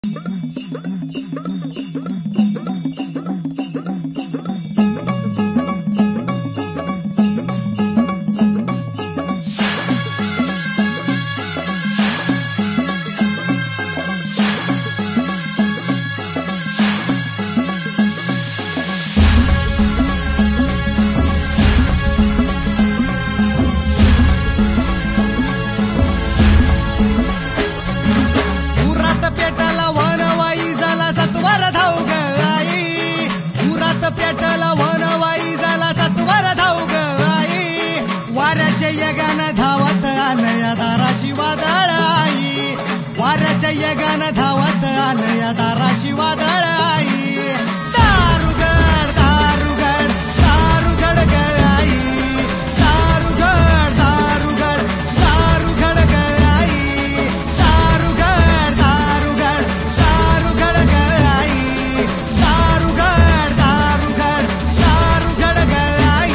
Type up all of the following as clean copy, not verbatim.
यगान धावत आलया दाराशी वादळ आई दारुगड दारुगड दारुगड ग आई दारुगड दारुगड दारुगड ग आई दारुगड दारुगड दारुगड ग आई दारुगड दारुगड दारुगड ग आई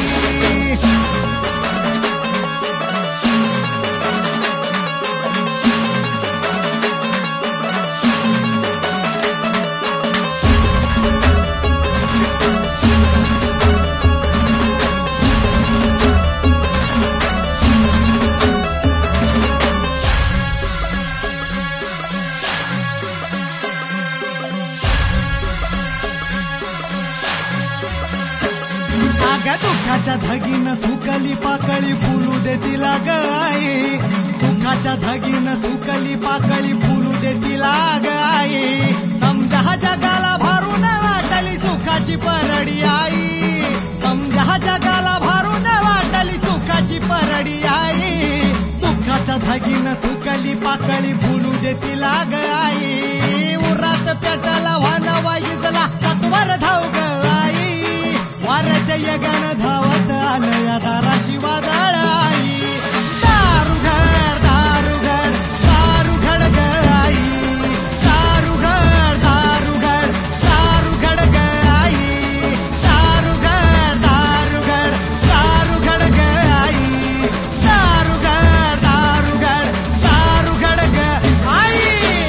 दुःखाच्या धगीनं सुकली पाकळी फुलू दे तिला ग आई दुःखाच्या धगीनं सुकली पाकळी फुलू दे तिला ग आई समजा जगाला भारून वाटली सुखाची परडी आई समजा जगाला भारून वाटली सुखाची परडी आई दुःखाच्या धगीनं सुकली पाकळी फुलू दे तिला ग आई उरात पेटाला वाना वाईजला सत्वर धाव ग आई वाऱ्याच्या यगान धावत आलया दाराशी वादळ आई दारुगड दारुगड दारुगड ग आई दारुगड दारुगड दारुगड ग आई दारुगड दारुगड दारुगड ग आई दारुगड दारुगड दारुगड ग आई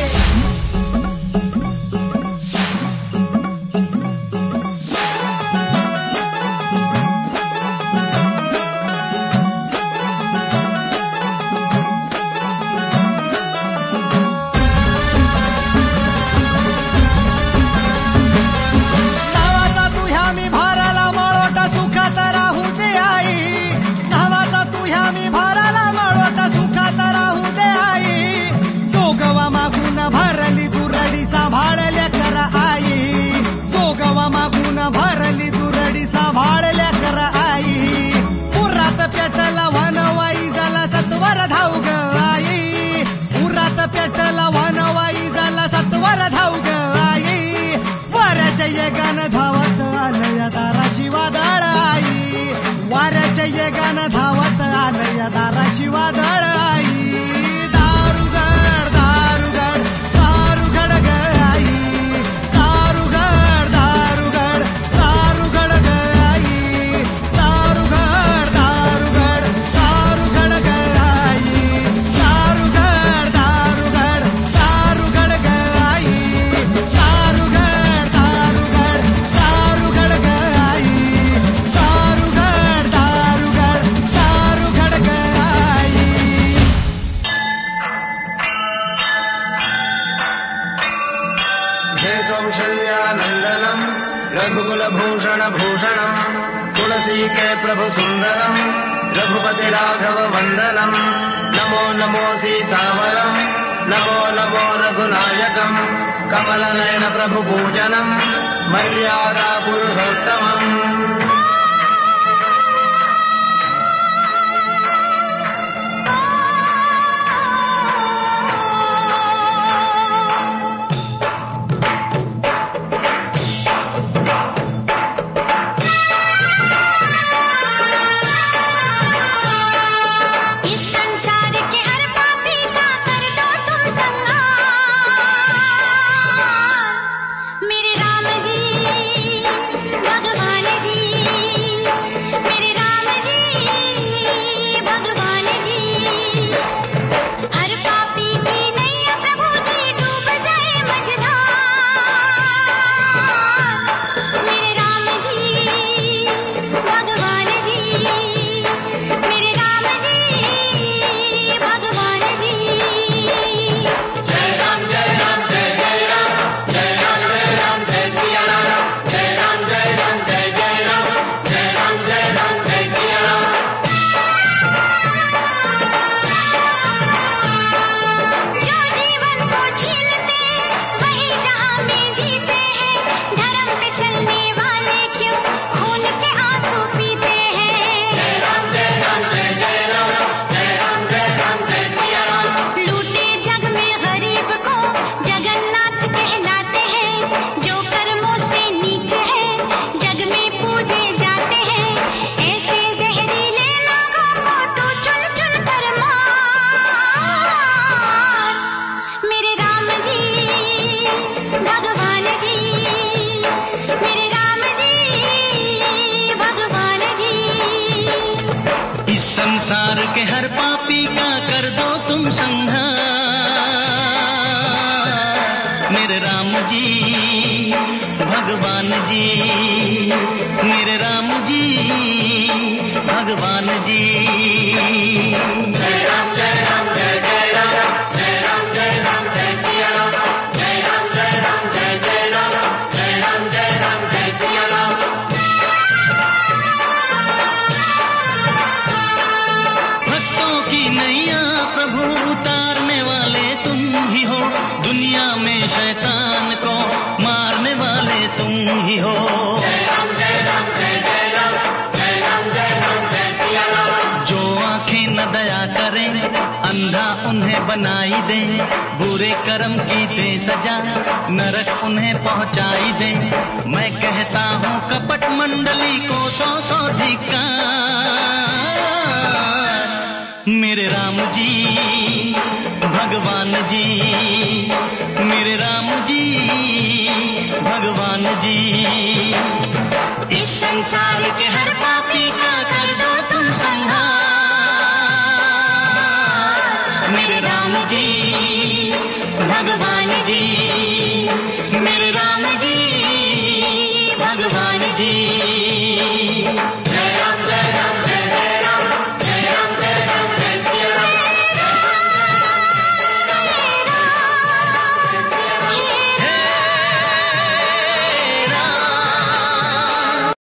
भरली दुरडी सांभाळल्या कर आई जोगवा मागून भरली दुरडी सांभाळल्या कर आई उरात पेटला वनवाई झाला सत्वर धाव ग आई उरात पेटला वनवाई झाला सत्वर धाव ग आई वाऱ्याच्या यगान धावत आलया दाराशी वादळ आई वाऱ्याच्या यगान धावत आलया दाराशी वादळ आई कौशल्यानंदनम रघुकुलभूषण भूषणम तुलसी के प्रभु सुंदरम रघुपति राघव वंदनम नमो नमो सीतावरम नमो नमो रघुनायकम कमल नयन प्रभु पूजनम मर्यादा पुरुषोत्तमम मेरे राम जी भगवान जी मेरे राम जी भगवान जी, मेरे राम जी भगवान जी। जय राम जय राम जय जय राम, जय राम जय राम जय सिया राम, जय राम जय राम जय जय राम, जय राम जय राम जय सिया राम। भक्तों की नैया प्रभु उतारने वाले तुम ही हो, दुनिया में शैतान को मारने वाले तुम ही हो। जय राम जय राम जय जय राम, जय राम जय राम जय सिया राम। जो आंखें न दया करें अंधा उन्हें बनाई दे, बुरे कर्म की दे सजा नरक उन्हें पहुंचाई दे। मैं कहता हूँ कपट मंडली को सौ सौ धिक्कार। मेरे राम जी भगवान जी, मेरे राम जी भगवान जी। इस संसार के हर पापी का कर दो तुम संहार। मेरे राम जी भगवान जी, मेरे राम जी भगवान जी।